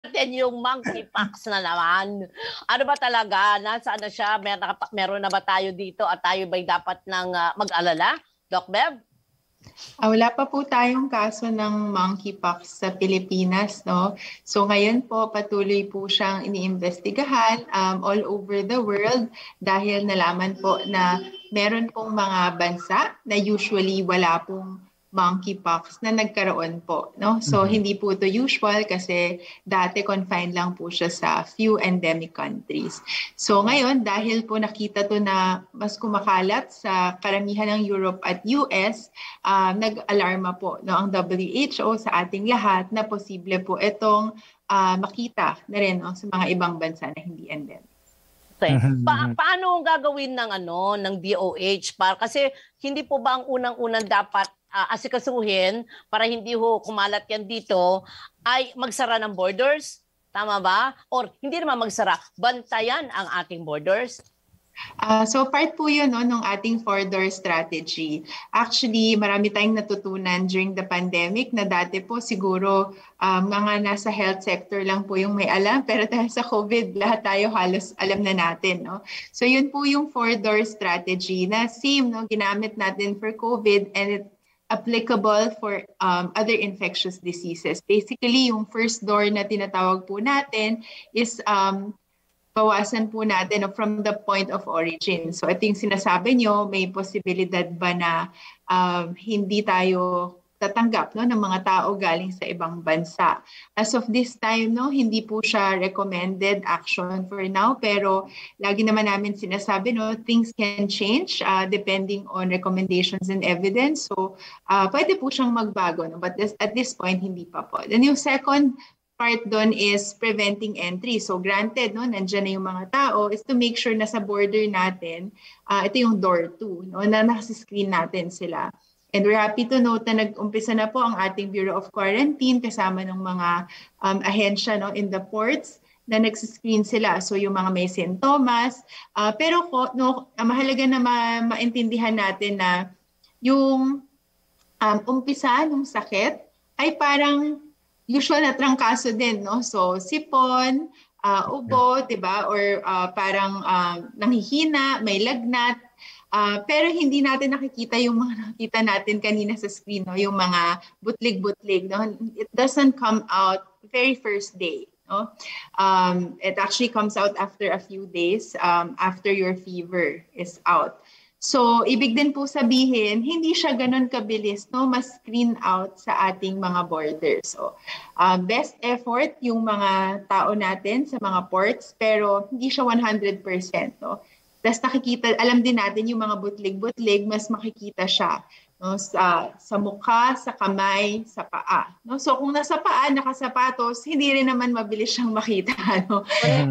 natin yung monkeypox na naman. Ano ba talaga? Nasaan na siya? Meron na ba tayo dito at tayo ba'y dapat nang mag-alala? Doc Bev? Wala pa po tayong kaso ng monkeypox sa Pilipinas, no? So ngayon po patuloy po siyang iniimbestigahan all over the world dahil nalaman po na meron pong mga bansa na usually wala pong monkeypox na nagkaroon po, no? So hindi po to usual kasi dati confined lang po siya sa few endemic countries. So ngayon dahil po nakita to na mas kumakalat sa karamihan ng Europe at US, nag-alarma po, no, ang WHO sa ating lahat na posible po itong makita na rin, no, sa mga ibang bansa na hindi endemic. Okay. Paano gagawin ng DOH kasi hindi po ba ang unang-unang dapat asikasuhin para hindi ho kumalat yan dito ay magsara ng borders? Tama ba? Or hindi naman magsara, bantayan ang ating borders? So part po yun, no, ng ating four-door strategy. Actually, marami tayong natutunan during the pandemic na dati po siguro mga nasa health sector lang po yung may alam. Pero dahil sa COVID, lahat tayo halos alam na natin. No? So yun po yung four-door strategy na same, no, ginamit natin for COVID and it applicable for other infectious diseases. Basically, yung first door na tinatawag po natin is bawasan po natin from the point of origin. So ito yung sinasabi nyo, may posibilidad ba na hindi tayo tatanggap, no, ng mga tao galing sa ibang bansa. As of this time, no, hindi po siya recommended action for now, pero lagi naman namin sinasabi, no, things can change depending on recommendations and evidence. So pwede po siyang magbago, no, but at this point, hindi pa po. Then yung second part doon is preventing entry. So granted, no, nandiyan na yung mga tao, is to make sure na sa border natin, ito yung door 2, no, na nasa-screen natin sila. And we're happy to note na nag-umpisa na po ang ating Bureau of Quarantine kasama ng mga ahensya, no, in the ports na nagsiscreen sila. So yung mga may sintomas. Pero no, mahalaga na maintindihan natin na yung umpisa ng sakit ay parang usual na trangkaso din, no? So sipon, ubo, diba? Or parang nanghihina, may lagnat. Pero hindi natin nakikita yung mga nakita natin kanina sa screen, no? Yung mga butlig-butlig. No? It doesn't come out very first day. No? It actually comes out after a few days after your fever is out. So, ibig din po sabihin, hindi siya ganun kabilis, no? Mas screen out sa ating mga borders. So, best effort yung mga tao natin sa mga ports, pero hindi siya 100%. No? Tapos nakikita, alam din natin yung mga butlig-butlig, mas makikita siya, no, sa mukha, sa kamay, sa paa. No? So kung nasa paa, nakasapatos, hindi rin naman mabilis siyang makita. No?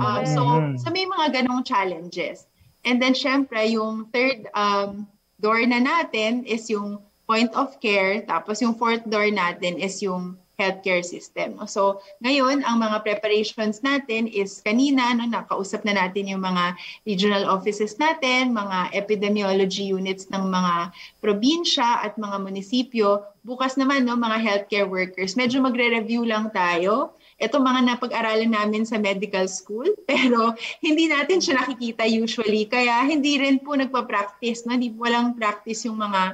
So may mga ganong challenges. And then syempre, yung third door na natin is yung point of care, tapos yung fourth door natin is yung healthcare system. So ngayon, ang mga preparations natin is kanina, no, nakausap na natin yung mga regional offices natin, mga epidemiology units ng mga probinsya at mga munisipyo. Bukas naman, no, mga healthcare workers. Medyo magre-review lang tayo. Ito mga napag-aralan namin sa medical school, pero hindi natin siya nakikita usually. Kaya hindi rin po nagpa-practice. No? Hindi po walang practice yung mga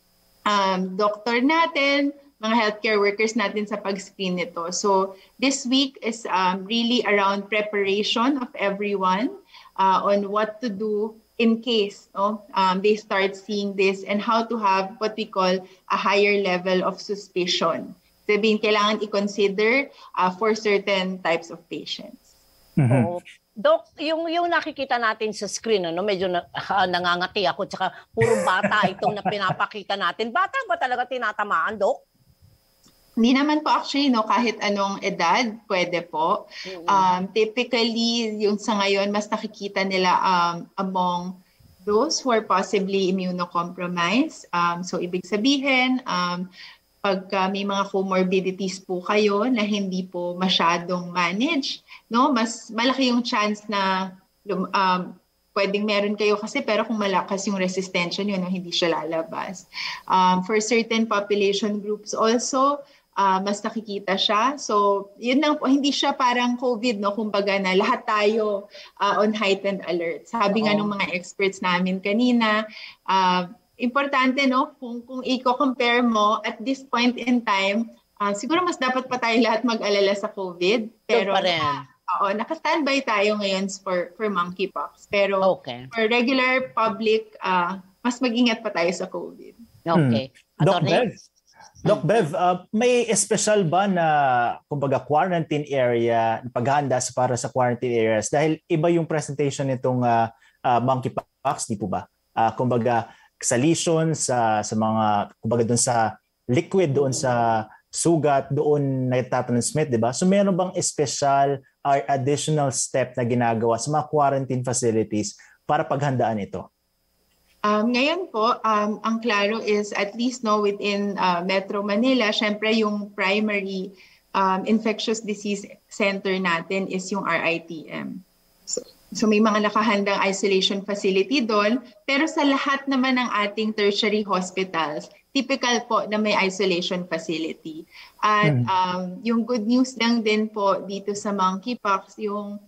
doctor natin, mga healthcare workers natin sa pag-screen nito. So this week is really around preparation of everyone on what to do in case, no, they start seeing this and how to have what we call a higher level of suspicion. Sabihin, kailangan i-consider for certain types of patients. Mm-hmm. Doc, yung nakikita natin sa screen, ano, medyo nangangati ako, tsaka puro bata itong na pinapakita natin. Bata ba talaga tinatamaan, Doc? Hindi naman po actually, no, kahit anong edad, pwede po. Typically, yung sa ngayon, mas nakikita nila among those who are possibly immunocompromised. So, ibig sabihin, pag may mga comorbidities po kayo na hindi po masyadong managed, no, mas malaki yung chance na pwedeng meron kayo kasi pero kung malakas yung resistensya nyo, no, hindi siya lalabas. For certain population groups also, mas nakikita siya. So, yun lang po, hindi siya parang COVID, no? Kumbaga na lahat tayo on heightened alert. Sabi nga ng mga experts namin kanina, importante, no? Kung i-compare mo at this point in time, siguro mas dapat pa tayo lahat mag-alala sa COVID. Pero naka-standby tayo ngayon for monkeypox. Pero for regular public, mas mag-ingat pa tayo sa COVID. Okay. Doc Bev, may special ba na kumbaga quarantine area, paghahanda para sa quarantine areas? Dahil iba yung presentation nitong monkeypox, di po ba? Kumbaga sa lesions, sa mga, kumbaga doon sa liquid, doon sa sugat, doon nagtatransmit, di ba? So meron bang special or additional step na ginagawa sa mga quarantine facilities para paghandaan ito? Ngayon po, ang klaro is at least within Metro Manila, syempre yung primary infectious disease center natin is yung RITM. So may mga nakahandang isolation facility doon, pero sa lahat naman ng ating tertiary hospitals, typical po na may isolation facility. At yung good news lang din po dito sa monkeypox, yung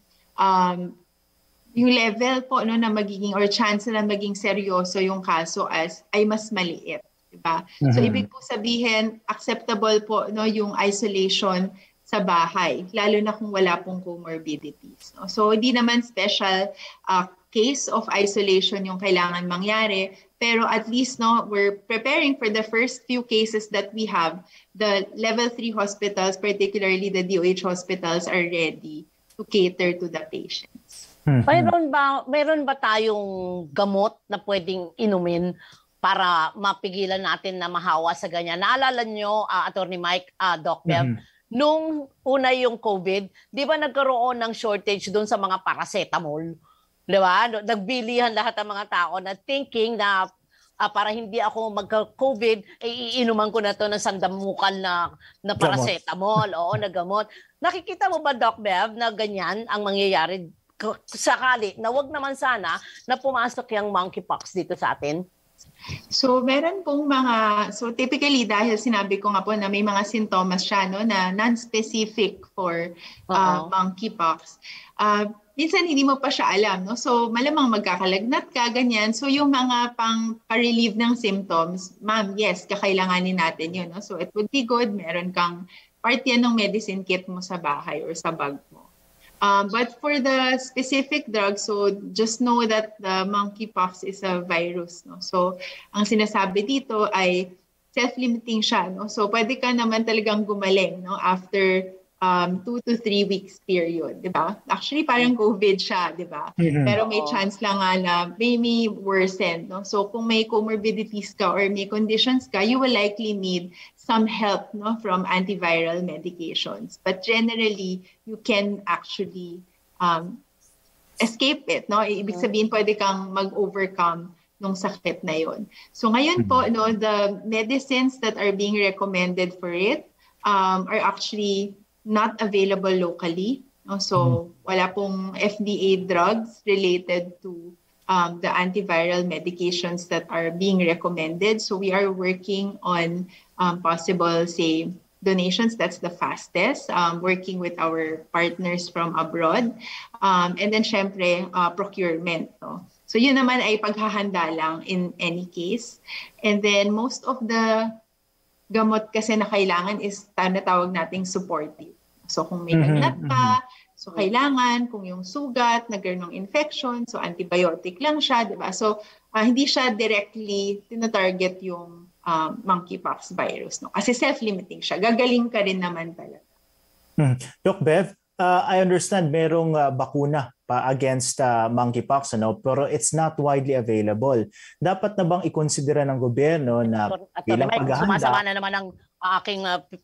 level po na magiging or chance na maging seryoso yung kaso ay mas maliit, diba? So ibig po sabihin acceptable po yung isolation sa bahay, lalo na kung wala pong comorbidities. So hindi naman special case of isolation yung kailangan mangyari, pero at least we're preparing for the first few cases that we have. The level 3 hospitals, particularly the DOH hospitals, are ready to cater to the patients. Mayroon ba tayong gamot na pwedeng inumin para mapigilan natin na mahawa sa ganyan? Naalala nyo, Attorney Mike, Doc Bev, nung una yung COVID, di ba nagkaroon ng shortage doon sa mga paracetamol? Di ba? Nagbilihan lahat ng mga tao na thinking na para hindi ako magka-COVID, iinuman ko na to ng sandamukal na paracetamol, na gamot. Nakikita mo ba, Doc Bev, na ganyan ang mangyayari sakali na wag naman sana na pumasok yung monkeypox dito sa atin? So meron pong so typically dahil sinabi ko nga po na may mga sintomas siya na non-specific for monkeypox. Minsan hindi mo pa siya alam, so malamang magkakalagnat ka, ganyan. So yung mga pang-relieve ng symptoms, ma'am, yes, kakailanganin natin yun. So it would be good, meron kang part yan ng medicine kit mo sa bahay or sa bag mo. But for the specific drug, so just know that the monkeypox is a virus. So ang sinasabi dito ay self-limiting siya. So pwede ka naman talagang gumaling after 2 to 3 weeks period, di ba? Actually, parang COVID siya, di ba? Pero may chance lang na may worsen. So kung may comorbidities ka or may conditions ka, you will likely need some help from antiviral medications. But generally, you can actually escape it. Ibig sabihin, pwede kang mag-overcome nung sakit na yon. So ngayon po, the medicines that are being recommended for it are actually not available locally. So wala pong FDA drugs related to the antiviral medications that are being recommended. So we are working on possible, say, donations. That's the fastest, working with our partners from abroad. And then, syempre, procurement. So yun naman ay paghahanda lang in any case. And then most of the gamot kasi na kailangan is tawag nating supportive. So kung may lagnat ka, so kailangan, kung yung sugat, nagkaroon ng infection, so antibiotic lang siya, di ba? So hindi siya directly tinatarget yung monkeypox virus. Kasi self-limiting siya. Gagaling ka rin naman talaga. Doc Bev, I understand merong bakuna pa against monkeypox, pero it's not widely available. Dapat na bang ikonsidera ng gobyerno na bilang paghahanda? Sumasama na naman ang aking...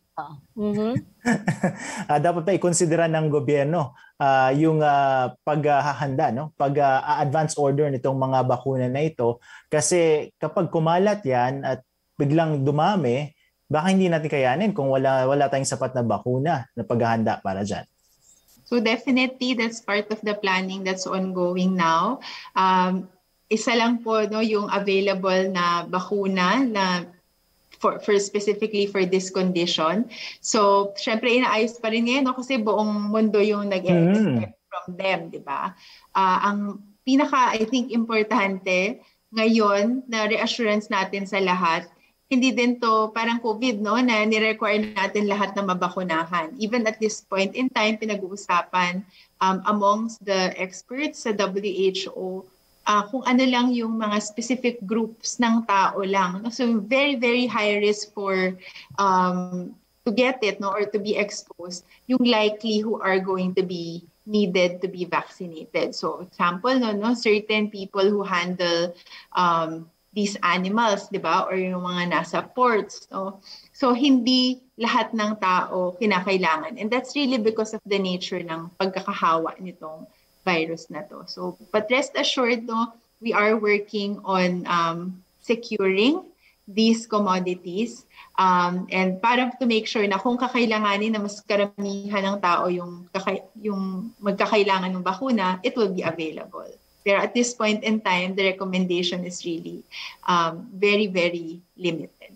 dapat pa ikonsidera ng gobyerno yung paghahanda, pag-advance order nitong mga bakuna na ito. Kasi kapag kumalat yan at biglang dumami, baka hindi natin kayanin kung wala tayong sapat na bakuna na paghahanda para dyan. So definitely, that's part of the planning that's ongoing now. Isa lang po yung available na bakuna na for specifically for this condition. So, syempre inaayos pa rin ngayon, no? Kasi buong mundo yung nag-expect from them, di ba? Ang I think, importante ngayon na reassurance natin sa lahat, hindi din to parang COVID, no, na ni-require natin lahat na mabakunahan. Even at this point in time, pinag-uusapan amongst the experts sa WHO kung ano lang yung mga specific groups ng tao lang. So very, very high risk for to get it, no, or to be exposed, yung likely who are going to be needed to be vaccinated. So example, no, certain people who handle these animals, di ba? Or yung mga nasa ports. No? So, hindi lahat ng tao kinakailangan. And that's really because of the nature ng pagkakahawa nitong virus na to. So, but rest assured, no, we are working on securing these commodities and para to make sure na kung kakailanganin na mas karamihan ng tao yung magkakailangan ng bakuna, it will be available. Pero at this point in time, the recommendation is really very, very limited.